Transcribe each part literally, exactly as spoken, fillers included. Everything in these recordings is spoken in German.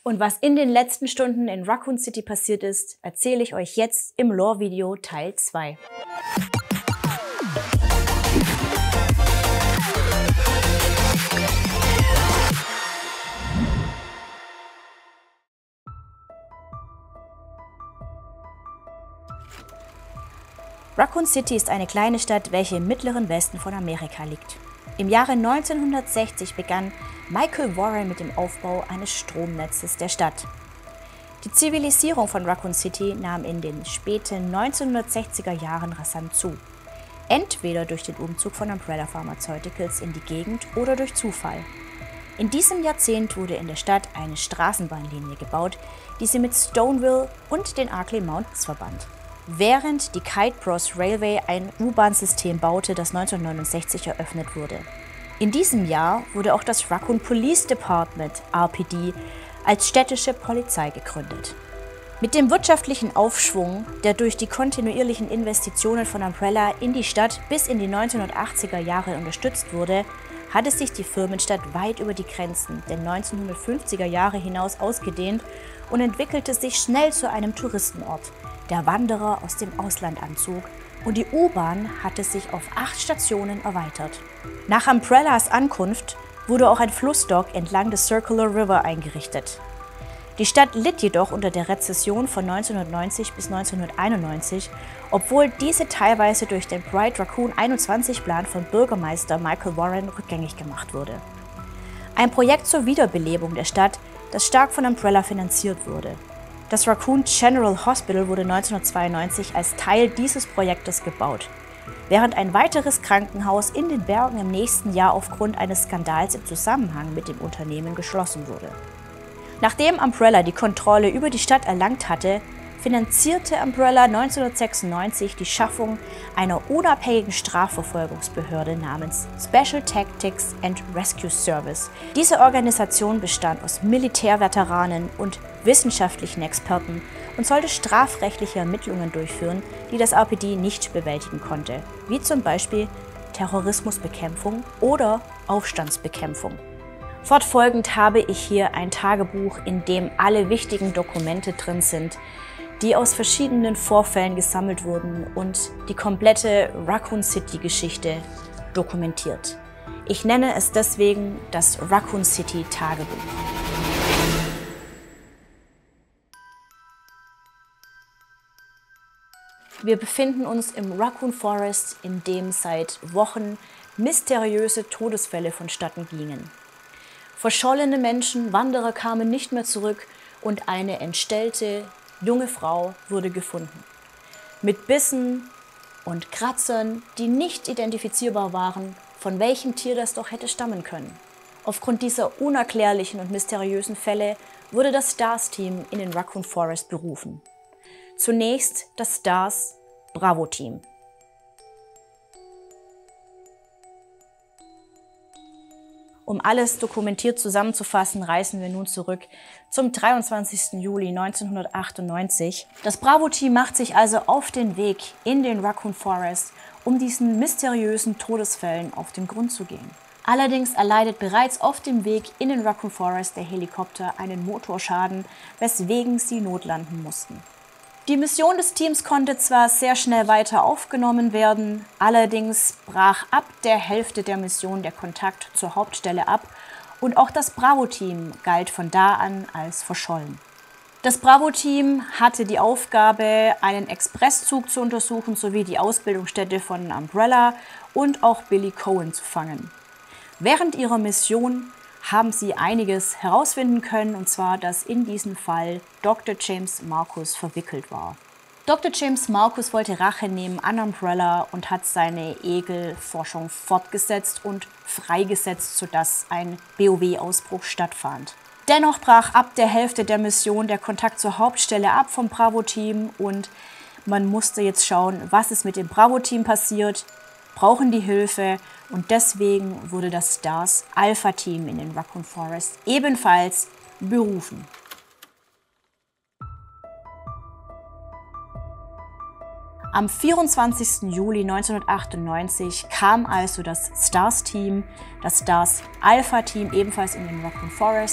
Und was in den letzten Stunden in Raccoon City passiert ist, erzähle ich euch jetzt im Lore-Video Teil zwei. Raccoon City ist eine kleine Stadt, welche im mittleren Westen von Amerika liegt. Im Jahre neunzehnhundertsechzig begann Michael Warren mit dem Aufbau eines Stromnetzes der Stadt. Die Zivilisierung von Raccoon City nahm in den späten neunzehnhundertsechziger Jahren rasant zu. Entweder durch den Umzug von Umbrella Pharmaceuticals in die Gegend oder durch Zufall. In diesem Jahrzehnt wurde in der Stadt eine Straßenbahnlinie gebaut, die sie mit Stoneville und den Arklay Mountains verband. Während die Kite Bros Railway ein U-Bahn-System baute, das neunzehnhundertneunundsechzig eröffnet wurde. In diesem Jahr wurde auch das Raccoon Police Department, R P D, als städtische Polizei gegründet. Mit dem wirtschaftlichen Aufschwung, der durch die kontinuierlichen Investitionen von Umbrella in die Stadt bis in die neunzehnhundertachtziger Jahre unterstützt wurde, hatte sich die Firmenstadt weit über die Grenzen der neunzehnhundertfünfziger Jahre hinaus ausgedehnt und entwickelte sich schnell zu einem Touristenort, der Wanderer aus dem Ausland anzog, und die U-Bahn hatte sich auf acht Stationen erweitert. Nach Umbrellas Ankunft wurde auch ein Flussdock entlang des Circular River eingerichtet. Die Stadt litt jedoch unter der Rezession von neunzehnhundertneunzig bis neunzehnhunderteinundneunzig, obwohl diese teilweise durch den Bright Raccoon einundzwanzig-Plan von Bürgermeister Michael Warren rückgängig gemacht wurde. Ein Projekt zur Wiederbelebung der Stadt, das stark von Umbrella finanziert wurde. Das Raccoon General Hospital wurde neunzehnhundertzweiundneunzig als Teil dieses Projektes gebaut, während ein weiteres Krankenhaus in den Bergen im nächsten Jahr aufgrund eines Skandals im Zusammenhang mit dem Unternehmen geschlossen wurde. Nachdem Umbrella die Kontrolle über die Stadt erlangt hatte, finanzierte Umbrella neunzehnhundertsechsundneunzig die Schaffung einer unabhängigen Strafverfolgungsbehörde namens Special Tactics and Rescue Service. Diese Organisation bestand aus Militärveteranen und wissenschaftlichen Experten und sollte strafrechtliche Ermittlungen durchführen, die das R P D nicht bewältigen konnte, wie zum Beispiel Terrorismusbekämpfung oder Aufstandsbekämpfung. Fortfolgend habe ich hier ein Tagebuch, in dem alle wichtigen Dokumente drin sind, die aus verschiedenen Vorfällen gesammelt wurden und die komplette Raccoon City-Geschichte dokumentiert. Ich nenne es deswegen das Raccoon City Tagebuch. Wir befinden uns im Raccoon Forest, in dem seit Wochen mysteriöse Todesfälle vonstatten gingen. Verschollene Menschen, Wanderer kamen nicht mehr zurück und eine entstellte, junge Frau wurde gefunden. Mit Bissen und Kratzern, die nicht identifizierbar waren, von welchem Tier das doch hätte stammen können. Aufgrund dieser unerklärlichen und mysteriösen Fälle wurde das STARS-Team in den Raccoon Forest berufen. Zunächst das STARS Bravo-Team. Um alles dokumentiert zusammenzufassen, reisen wir nun zurück zum dreiundzwanzigsten Juli neunzehnhundertachtundneunzig. Das Bravo-Team macht sich also auf den Weg in den Raccoon Forest, um diesen mysteriösen Todesfällen auf den Grund zu gehen. Allerdings erleidet bereits auf dem Weg in den Raccoon Forest der Helikopter einen Motorschaden, weswegen sie notlanden mussten. Die Mission des Teams konnte zwar sehr schnell weiter aufgenommen werden, allerdings brach ab der Hälfte der Mission der Kontakt zur Hauptstelle ab und auch das Bravo-Team galt von da an als verschollen. Das Bravo-Team hatte die Aufgabe, einen Expresszug zu untersuchen sowie die Ausbildungsstätte von Umbrella und auch Billy Cohen zu fangen. Während ihrer Mission haben sie einiges herausfinden können, und zwar, dass in diesem Fall Doktor James Marcus verwickelt war. Doktor James Marcus wollte Rache nehmen an Umbrella und hat seine Egelforschung fortgesetzt und freigesetzt, sodass ein B O W-Ausbruch stattfand. Dennoch brach ab der Hälfte der Mission der Kontakt zur Hauptstelle ab vom Bravo-Team und man musste jetzt schauen, was ist mit dem Bravo-Team passiert, brauchen die Hilfe, und deswegen wurde das STARS Alpha-Team in den Raccoon Forest ebenfalls berufen. Am vierundzwanzigsten Juli neunzehnhundertachtundneunzig kam also das STARS-Team, das STARS Alpha-Team ebenfalls in den Raccoon Forest,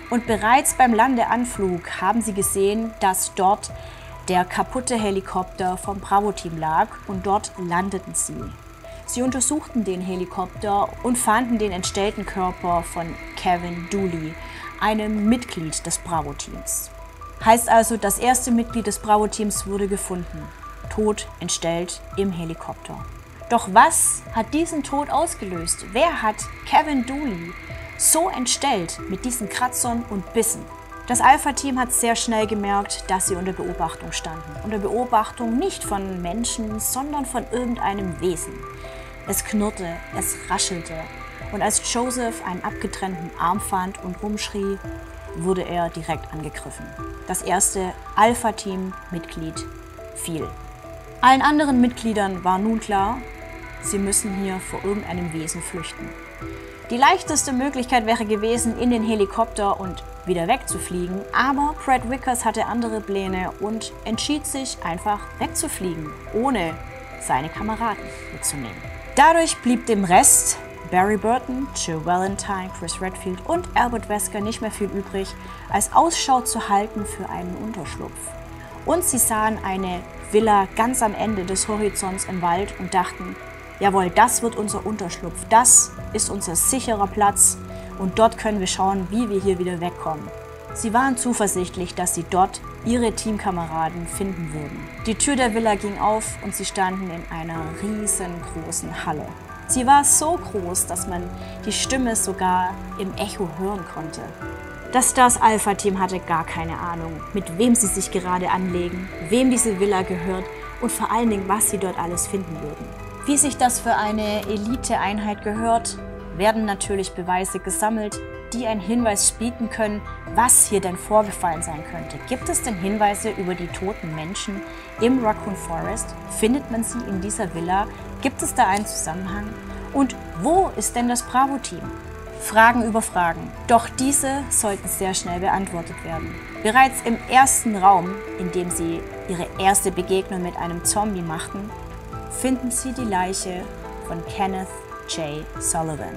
Und bereits beim Landeanflug haben sie gesehen, dass dort der kaputte Helikopter vom Bravo-Team lag und dort landeten sie. Sie untersuchten den Helikopter und fanden den entstellten Körper von Kevin Dooley, einem Mitglied des Bravo-Teams. Heißt also, das erste Mitglied des Bravo-Teams wurde gefunden, tot entstellt im Helikopter. Doch was hat diesen Tod ausgelöst? Wer hat Kevin Dooley so entstellt mit diesen Kratzern und Bissen? Das Alpha-Team hat sehr schnell gemerkt, dass sie unter Beobachtung standen. Unter Beobachtung nicht von Menschen, sondern von irgendeinem Wesen. Es knurrte, es raschelte und als Joseph einen abgetrennten Arm fand und rumschrie, wurde er direkt angegriffen. Das erste Alpha-Team-Mitglied fiel. Allen anderen Mitgliedern war nun klar, sie müssen hier vor irgendeinem Wesen flüchten. Die leichteste Möglichkeit wäre gewesen, in den Helikopter und wieder wegzufliegen, aber Brad Vickers hatte andere Pläne und entschied sich einfach wegzufliegen, ohne seine Kameraden mitzunehmen. Dadurch blieb dem Rest, Barry Burton, Jill Valentine, Chris Redfield und Albert Wesker nicht mehr viel übrig, als Ausschau zu halten für einen Unterschlupf. Und sie sahen eine Villa ganz am Ende des Horizonts im Wald und dachten, jawohl, das wird unser Unterschlupf, das ist unser sicherer Platz und dort können wir schauen, wie wir hier wieder wegkommen. Sie waren zuversichtlich, dass sie dort ihre Teamkameraden finden würden. Die Tür der Villa ging auf und sie standen in einer riesengroßen Halle. Sie war so groß, dass man die Stimme sogar im Echo hören konnte. Das Stars Alpha-Team hatte gar keine Ahnung, mit wem sie sich gerade anlegen, wem diese Villa gehört und vor allen Dingen, was sie dort alles finden würden. Wie sich das für eine Elite-Einheit gehört, werden natürlich Beweise gesammelt, die einen Hinweis bieten können, was hier denn vorgefallen sein könnte. Gibt es denn Hinweise über die toten Menschen im Raccoon Forest? Findet man sie in dieser Villa? Gibt es da einen Zusammenhang? Und wo ist denn das Bravo-Team? Fragen über Fragen. Doch diese sollten sehr schnell beantwortet werden. Bereits im ersten Raum, in dem sie ihre erste Begegnung mit einem Zombie machten, finden sie die Leiche von Kenneth J. Sullivan.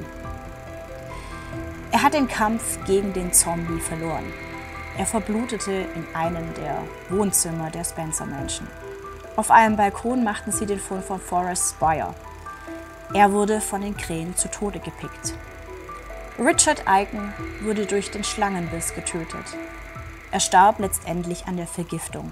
Er hat den Kampf gegen den Zombie verloren. Er verblutete in einem der Wohnzimmer der Spencer Mansion. Auf einem Balkon machten sie den Fund von Forrest Spire. Er wurde von den Krähen zu Tode gepickt. Richard Eichen wurde durch den Schlangenbiss getötet. Er starb letztendlich an der Vergiftung.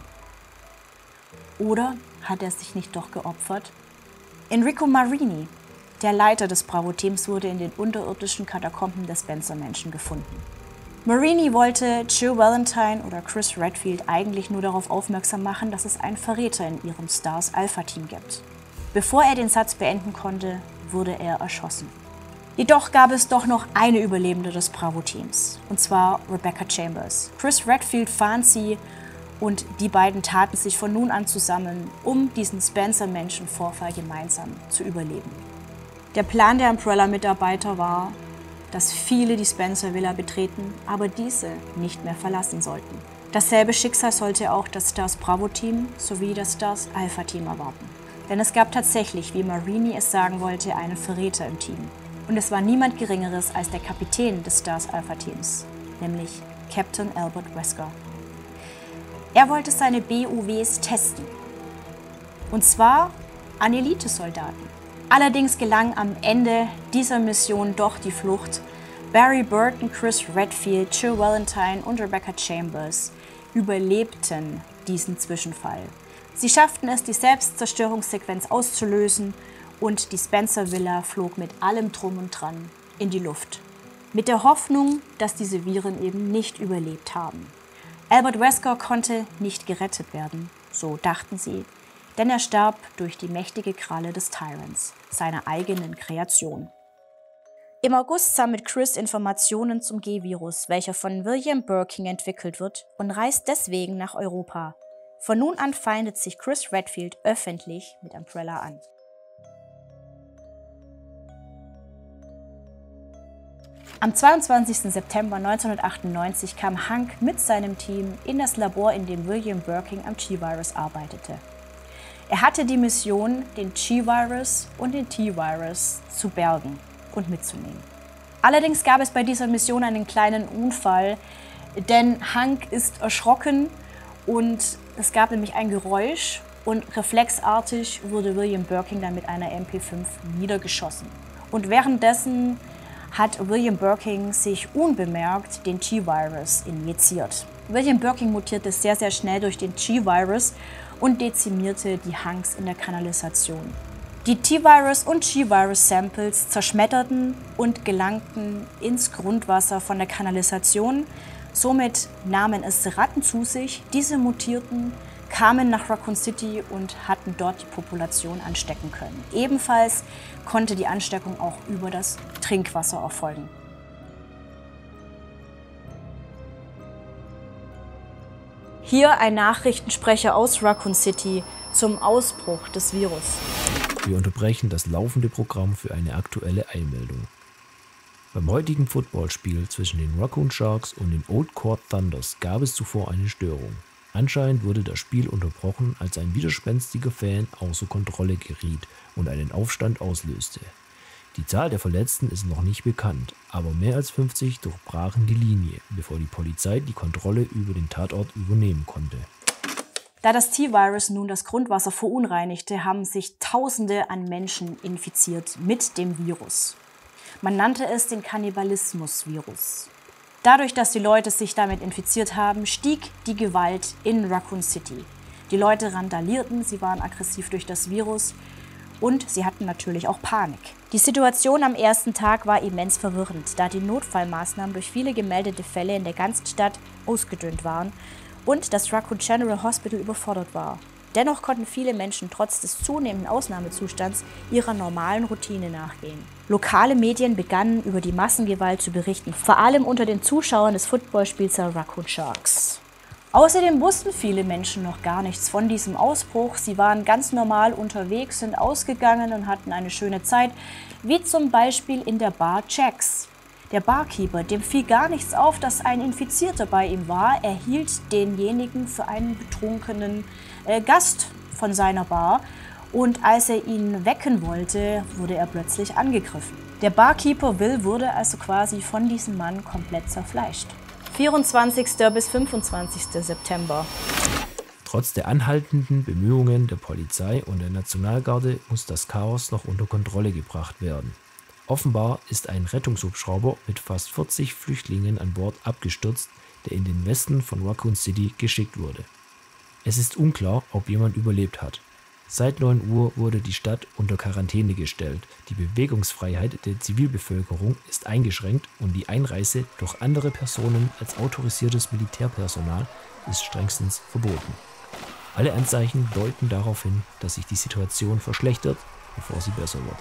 Oder hat er sich nicht doch geopfert? Enrico Marini, der Leiter des Bravo-Teams, wurde in den unterirdischen Katakomben der Spencer Mansion gefunden. Marini wollte Jill Valentine oder Chris Redfield eigentlich nur darauf aufmerksam machen, dass es einen Verräter in ihrem Stars Alpha-Team gibt. Bevor er den Satz beenden konnte, wurde er erschossen. Jedoch gab es doch noch eine Überlebende des Bravo-Teams, und zwar Rebecca Chambers. Chris Redfield fand sie und die beiden taten sich von nun an zusammen, um diesen Spencer-Mansion-Vorfall gemeinsam zu überleben. Der Plan der Umbrella-Mitarbeiter war, dass viele die Spencer-Villa betreten, aber diese nicht mehr verlassen sollten. Dasselbe Schicksal sollte auch das Stars Bravo-Team sowie das Stars Alpha-Team erwarten. Denn es gab tatsächlich, wie Marini es sagen wollte, einen Verräter im Team. Und es war niemand Geringeres als der Kapitän des Stars Alpha-Teams, nämlich Captain Albert Wesker. Er wollte seine B U Ws testen. Und zwar an Elitesoldaten. Allerdings gelang am Ende dieser Mission doch die Flucht. Barry Burton, Chris Redfield, Jill Valentine und Rebecca Chambers überlebten diesen Zwischenfall. Sie schafften es, die Selbstzerstörungssequenz auszulösen und die Spencer Villa flog mit allem Drum und Dran in die Luft. Mit der Hoffnung, dass diese Viren eben nicht überlebt haben. Albert Wesker konnte nicht gerettet werden, so dachten sie, denn er starb durch die mächtige Kralle des Tyrants, seiner eigenen Kreation. Im August sammelt Chris Informationen zum G-Virus, welcher von William Birking entwickelt wird, und reist deswegen nach Europa. Von nun an feindet sich Chris Redfield öffentlich mit Umbrella an. Am zweiundzwanzigsten September neunzehnhundertachtundneunzig kam Hank mit seinem Team in das Labor, in dem William Birking am G-Virus arbeitete. Er hatte die Mission, den G-Virus und den T-Virus zu bergen und mitzunehmen. Allerdings gab es bei dieser Mission einen kleinen Unfall, denn Hank ist erschrocken und es gab nämlich ein Geräusch und reflexartig wurde William Birkin dann mit einer M P fünf niedergeschossen. Und währenddessen hat William Birkin sich unbemerkt den T-Virus injiziert. William Birkin mutierte sehr, sehr schnell durch den T-Virus und dezimierte die Hanks in der Kanalisation. Die T-Virus- und G-Virus-Samples zerschmetterten und gelangten ins Grundwasser von der Kanalisation. Somit nahmen es Ratten zu sich. Diese mutierten, kamen nach Raccoon City und hatten dort die Population anstecken können. Ebenfalls konnte die Ansteckung auch über das Trinkwasser erfolgen. Hier ein Nachrichtensprecher aus Raccoon City zum Ausbruch des Virus. Wir unterbrechen das laufende Programm für eine aktuelle Eilmeldung. Beim heutigen Footballspiel zwischen den Raccoon Sharks und den Old Court Thunders gab es zuvor eine Störung. Anscheinend wurde das Spiel unterbrochen, als ein widerspenstiger Fan außer Kontrolle geriet und einen Aufstand auslöste. Die Zahl der Verletzten ist noch nicht bekannt, aber mehr als fünfzig durchbrachen die Linie, bevor die Polizei die Kontrolle über den Tatort übernehmen konnte. Da das T-Virus nun das Grundwasser verunreinigte, haben sich Tausende an Menschen infiziert mit dem Virus. Man nannte es den Kannibalismus-Virus. Dadurch, dass die Leute sich damit infiziert haben, stieg die Gewalt in Raccoon City. Die Leute randalierten, sie waren aggressiv durch das Virus und sie hatten natürlich auch Panik. Die Situation am ersten Tag war immens verwirrend, da die Notfallmaßnahmen durch viele gemeldete Fälle in der ganzen Stadt ausgedünnt waren und das Raccoon General Hospital überfordert war. Dennoch konnten viele Menschen trotz des zunehmenden Ausnahmezustands ihrer normalen Routine nachgehen. Lokale Medien begannen über die Massengewalt zu berichten, vor allem unter den Zuschauern des Footballspiels der Raccoon Sharks. Außerdem wussten viele Menschen noch gar nichts von diesem Ausbruch. Sie waren ganz normal unterwegs, sind ausgegangen und hatten eine schöne Zeit, wie zum Beispiel in der Bar Jack's. Der Barkeeper, dem fiel gar nichts auf, dass ein Infizierter bei ihm war. Er hielt denjenigen für einen betrunkenen äh, Gast von seiner Bar und als er ihn wecken wollte, wurde er plötzlich angegriffen. Der Barkeeper Will wurde also quasi von diesem Mann komplett zerfleischt. vierundzwanzigsten bis fünfundzwanzigsten September. Trotz der anhaltenden Bemühungen der Polizei und der Nationalgarde muss das Chaos noch unter Kontrolle gebracht werden. Offenbar ist ein Rettungshubschrauber mit fast vierzig Flüchtlingen an Bord abgestürzt, der in den Westen von Raccoon City geschickt wurde. Es ist unklar, ob jemand überlebt hat. Seit neun Uhr wurde die Stadt unter Quarantäne gestellt. Die Bewegungsfreiheit der Zivilbevölkerung ist eingeschränkt und die Einreise durch andere Personen als autorisiertes Militärpersonal ist strengstens verboten. Alle Anzeichen deuten darauf hin, dass sich die Situation verschlechtert, bevor sie besser wird.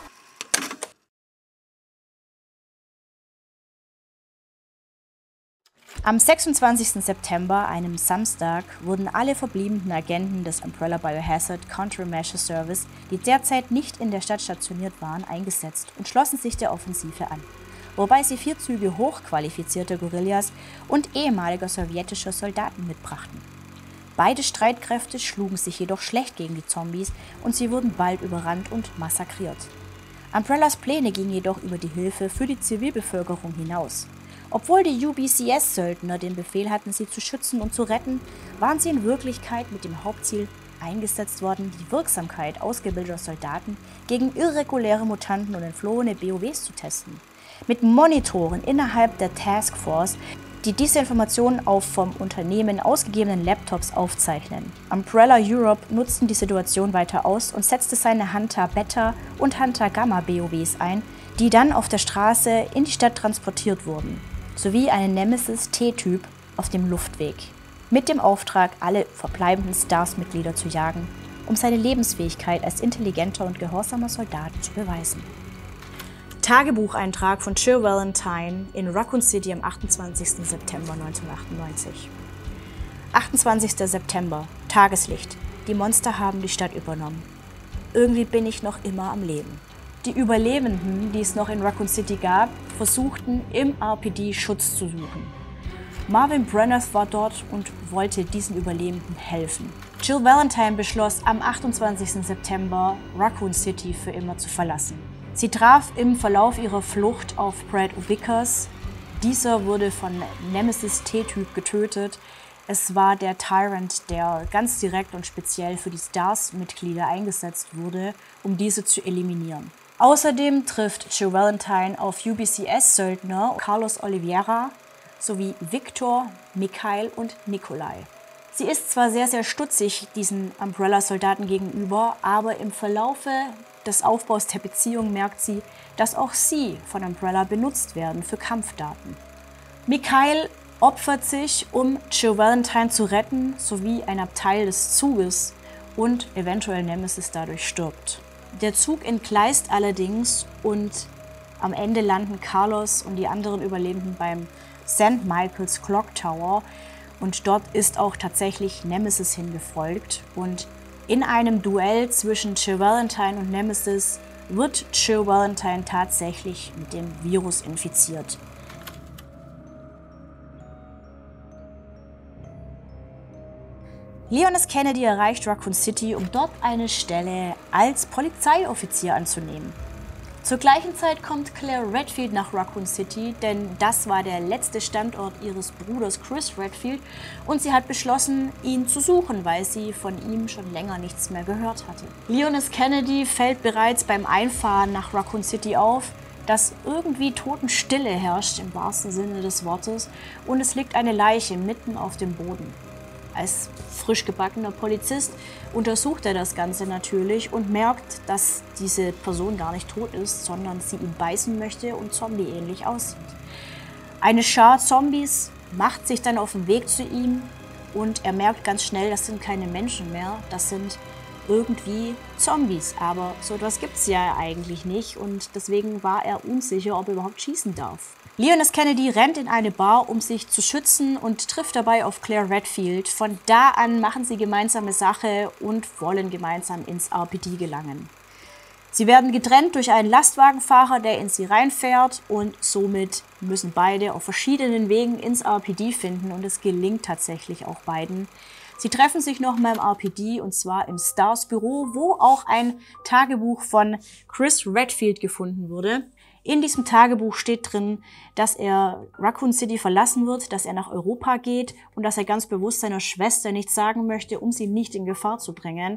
Am sechsundzwanzigsten September, einem Samstag, wurden alle verbliebenen Agenten des Umbrella Biohazard Countermeasure Service, die derzeit nicht in der Stadt stationiert waren, eingesetzt und schlossen sich der Offensive an, wobei sie vier Züge hochqualifizierter Guerillas und ehemaliger sowjetischer Soldaten mitbrachten. Beide Streitkräfte schlugen sich jedoch schlecht gegen die Zombies und sie wurden bald überrannt und massakriert. Umbrellas Pläne gingen jedoch über die Hilfe für die Zivilbevölkerung hinaus. Obwohl die U B C S-Söldner den Befehl hatten, sie zu schützen und zu retten, waren sie in Wirklichkeit mit dem Hauptziel eingesetzt worden, die Wirksamkeit ausgebildeter Soldaten gegen irreguläre Mutanten und entflohene B O Ws zu testen. Mit Monitoren innerhalb der Taskforce, die diese Informationen auf vom Unternehmen ausgegebenen Laptops aufzeichnen. Umbrella Europe nutzten die Situation weiter aus und setzte seine Hunter Beta und Hunter Gamma B O Ws ein, die dann auf der Straße in die Stadt transportiert wurden, sowie einen Nemesis T-Typ auf dem Luftweg, mit dem Auftrag, alle verbleibenden Stars-Mitglieder zu jagen, um seine Lebensfähigkeit als intelligenter und gehorsamer Soldat zu beweisen. Tagebucheintrag von Jill Valentine in Raccoon City am achtundzwanzigsten September neunzehnhundertachtundneunzig. achtundzwanzigsten September, Tageslicht. Die Monster haben die Stadt übernommen. Irgendwie bin ich noch immer am Leben. Die Überlebenden, die es noch in Raccoon City gab, versuchten im R P D Schutz zu suchen. Marvin Brenneth war dort und wollte diesen Überlebenden helfen. Jill Valentine beschloss, am achtundzwanzigsten September Raccoon City für immer zu verlassen. Sie traf im Verlauf ihrer Flucht auf Brad Vickers, Dieser wurde von Nemesis T-Typ getötet. Es war der Tyrant, der ganz direkt und speziell für die Stars-Mitglieder eingesetzt wurde, um diese zu eliminieren. Außerdem trifft Jill Valentine auf U B C S-Söldner Carlos Oliveira sowie Victor, Mikhail und Nikolai. Sie ist zwar sehr, sehr stutzig diesen Umbrella-Soldaten gegenüber, aber im Verlaufe des Aufbaus der Beziehung merkt sie, dass auch sie von Umbrella benutzt werden für Kampfdaten. Mikhail opfert sich, um Jill Valentine zu retten, sowie ein Abteil des Zuges und eventuell Nemesis dadurch stirbt. Der Zug entgleist allerdings und am Ende landen Carlos und die anderen Überlebenden beim Sankt Michaels Clock Tower und dort ist auch tatsächlich Nemesis hingefolgt und in einem Duell zwischen Jill Valentine und Nemesis wird Jill Valentine tatsächlich mit dem Virus infiziert. Leon S. Kennedy erreicht Raccoon City, um dort eine Stelle als Polizeioffizier anzunehmen. Zur gleichen Zeit kommt Claire Redfield nach Raccoon City, denn das war der letzte Standort ihres Bruders Chris Redfield und sie hat beschlossen, ihn zu suchen, weil sie von ihm schon länger nichts mehr gehört hatte. Leon S. Kennedy fällt bereits beim Einfahren nach Raccoon City auf, dass irgendwie Totenstille herrscht im wahrsten Sinne des Wortes und es liegt eine Leiche mitten auf dem Boden. Als frisch gebackener Polizist untersucht er das Ganze natürlich und merkt, dass diese Person gar nicht tot ist, sondern sie ihn beißen möchte und zombie-ähnlich aussieht. Eine Schar Zombies macht sich dann auf den Weg zu ihm und er merkt ganz schnell, das sind keine Menschen mehr, das sind irgendwie Zombies. Aber so etwas gibt es ja eigentlich nicht und deswegen war er unsicher, ob er überhaupt schießen darf. Leon S. Kennedy rennt in eine Bar, um sich zu schützen und trifft dabei auf Claire Redfield. Von da an machen sie gemeinsame Sache und wollen gemeinsam ins R P D gelangen. Sie werden getrennt durch einen Lastwagenfahrer, der in sie reinfährt und somit müssen beide auf verschiedenen Wegen ins R P D finden und es gelingt tatsächlich auch beiden. Sie treffen sich nochmal im R P D und zwar im Stars Büro, wo auch ein Tagebuch von Chris Redfield gefunden wurde. In diesem Tagebuch steht drin, dass er Raccoon City verlassen wird, dass er nach Europa geht und dass er ganz bewusst seiner Schwester nichts sagen möchte, um sie nicht in Gefahr zu bringen.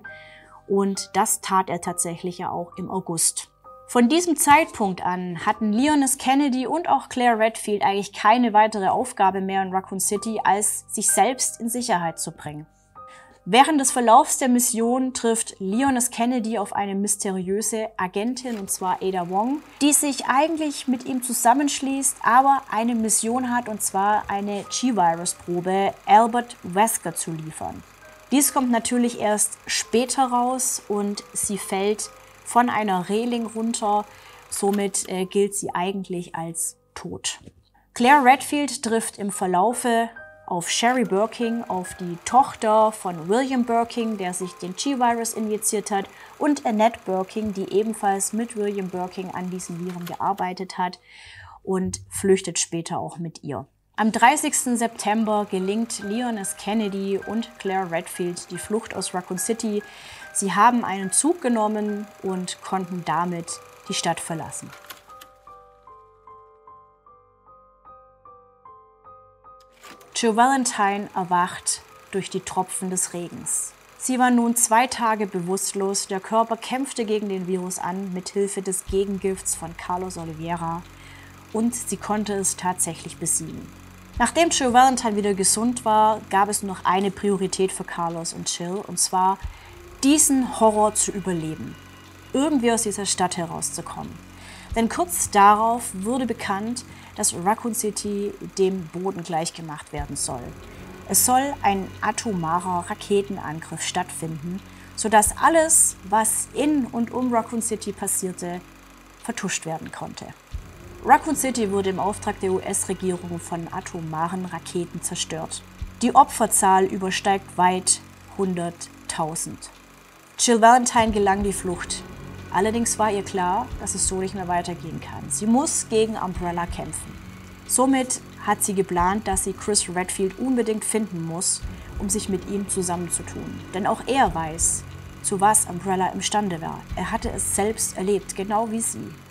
Und das tat er tatsächlich ja auch im August. Von diesem Zeitpunkt an hatten Leon S. Kennedy und auch Claire Redfield eigentlich keine weitere Aufgabe mehr in Raccoon City, als sich selbst in Sicherheit zu bringen. Während des Verlaufs der Mission trifft Leon S. Kennedy auf eine mysteriöse Agentin, und zwar Ada Wong, die sich eigentlich mit ihm zusammenschließt, aber eine Mission hat, und zwar eine G-Virus-Probe Albert Wesker zu liefern. Dies kommt natürlich erst später raus und sie fällt von einer Reling runter, somit äh, gilt sie eigentlich als tot. Claire Redfield trifft im Verlaufe auf Sherry Birking, auf die Tochter von William Birking, der sich den G-Virus injiziert hat, und Annette Birking, die ebenfalls mit William Birking an diesen Viren gearbeitet hat und flüchtet später auch mit ihr. Am dreißigsten September gelingt Leon S. Kennedy und Claire Redfield die Flucht aus Raccoon City. Sie haben einen Zug genommen und konnten damit die Stadt verlassen. Jill Valentine erwacht durch die Tropfen des Regens. Sie war nun zwei Tage bewusstlos, der Körper kämpfte gegen den Virus an mit Hilfe des Gegengifts von Carlos Oliveira und sie konnte es tatsächlich besiegen. Nachdem Jill Valentine wieder gesund war, gab es nur noch eine Priorität für Carlos und Jill, und zwar diesen Horror zu überleben, irgendwie aus dieser Stadt herauszukommen. Denn kurz darauf wurde bekannt, dass Raccoon City dem Boden gleichgemacht werden soll. Es soll ein atomarer Raketenangriff stattfinden, sodass alles, was in und um Raccoon City passierte, vertuscht werden konnte. Raccoon City wurde im Auftrag der U S-Regierung von atomaren Raketen zerstört. Die Opferzahl übersteigt weit hunderttausend. Jill Valentine gelang die Flucht. Allerdings war ihr klar, dass es so nicht mehr weitergehen kann. Sie muss gegen Umbrella kämpfen. Somit hat sie geplant, dass sie Chris Redfield unbedingt finden muss, um sich mit ihm zusammenzutun. Denn auch er weiß, zu was Umbrella imstande war. Er hatte es selbst erlebt, genau wie sie.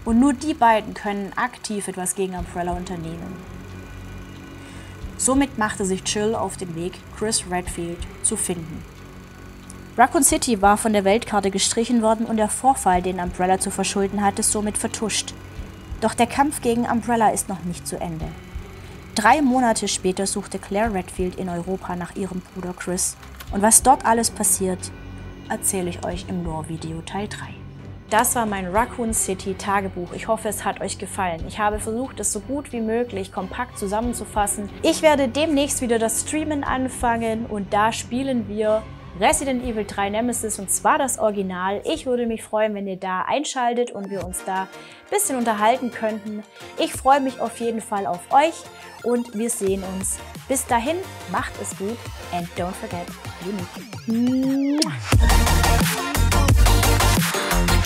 Und nur die beiden können aktiv etwas gegen Umbrella unternehmen. Somit machte sich Jill auf den Weg, Chris Redfield zu finden. Raccoon City war von der Weltkarte gestrichen worden und der Vorfall, den Umbrella zu verschulden hatte, somit vertuscht. Doch der Kampf gegen Umbrella ist noch nicht zu Ende. Drei Monate später suchte Claire Redfield in Europa nach ihrem Bruder Chris. Und was dort alles passiert, erzähle ich euch im Lore-Video Teil drei. Das war mein Raccoon City Tagebuch. Ich hoffe, es hat euch gefallen. Ich habe versucht, es so gut wie möglich kompakt zusammenzufassen. Ich werde demnächst wieder das Streamen anfangen und da spielen wir Resident Evil drei Nemesis und zwar das Original. Ich würde mich freuen, wenn ihr da einschaltet und wir uns da ein bisschen unterhalten könnten. Ich freue mich auf jeden Fall auf euch und wir sehen uns. Bis dahin, macht es gut and don't forget, unique.